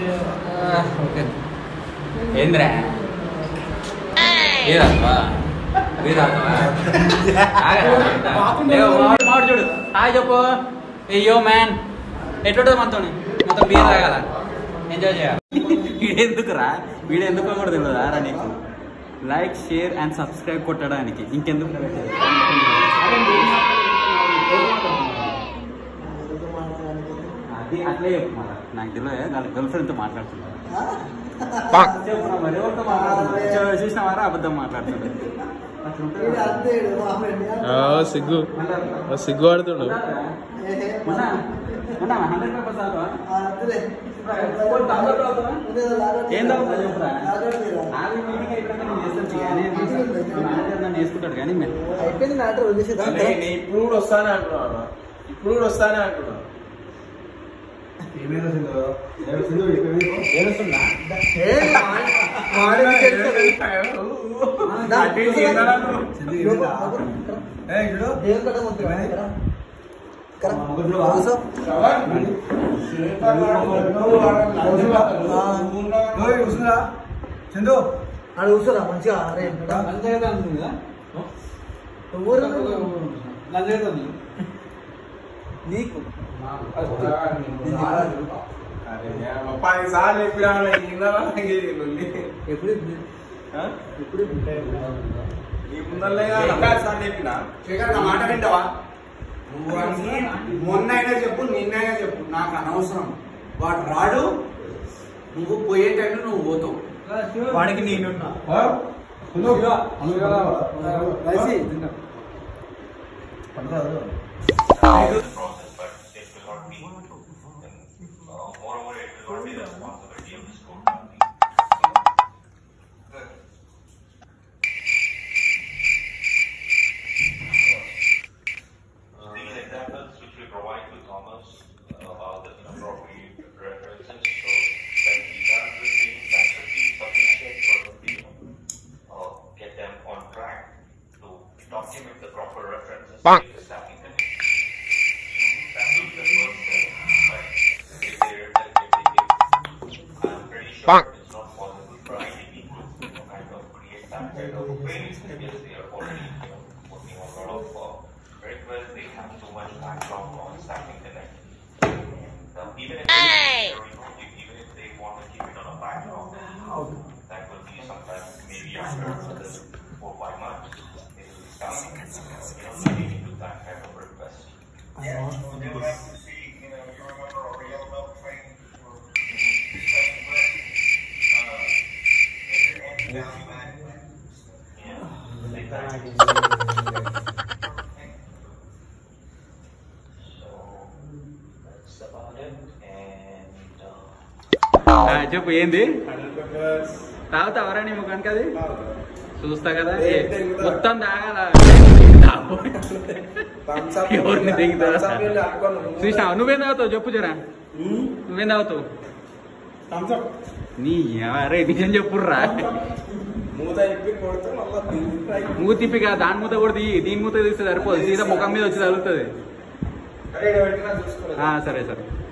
okay ఏంద్రా ఏదావా మాడు చూడు హాయ్ చెప్పు అయ్యో మ్యాన్ ఎట్లుంటుంది మొత్తం బీర్ తాగాల ఎంజాయ్ చేయాలి వీడెందుకురా వీడెందుకు కూడా తెలియదా రా నీకు లైక్ షేర్ అండ్ సబ్స్క్రైబ్ కొట్టడానికి ఇంకెందుకు అది అట్లే చెప్పు మళ్ళీ నాకు తెలియదు వాళ్ళ గర్ల్ ఫ్రెండ్తో మాట్లాడుతున్నారు మరి ఎవరితో మాట్లాడుతున్నారు చూసినావారా అబద్ధం మాట్లాడుతున్నారు సిగ్గు సిగ్గు ఆడుతుండు ఏం చెప్తా నన్ను వేసుకుంటాడు కానీ ఇప్పుడు కూడా వస్తానే అంటున్నాను చందు ఆడ కూర్చోరా మంచిగా అరే నీకు 10 సార్లు చెప్పినా ఎప్పుడు నీ ముందరలే సార్లు చెప్పినా నా మాట వింటావా నువ్వు మొన్నైనా చెప్పు నిన్నైనా చెప్పు నాకు అనవసరం వాడు రాడు నువ్వు పోయే టైంలో నువ్వు పోతావు వాడికి నేనున్నా చెప్పు ఏంది తాగుతావరా నీ ముఖానికి అది చూస్తా కదా మొత్తం తాగాల ఎవరిని దిగుతా చూసినా నువ్వేం తాగుతావు చెప్పు జరా నువ్వేం తాగుతావు నీ అరే నిజం చెప్పుర్రా మూత తిప్పిగా దాని మూత కూడా దీని మూత తీస్తే సరిపోదు సీదా ముఖం మీద వచ్చి తగులుతుంది సరే సరే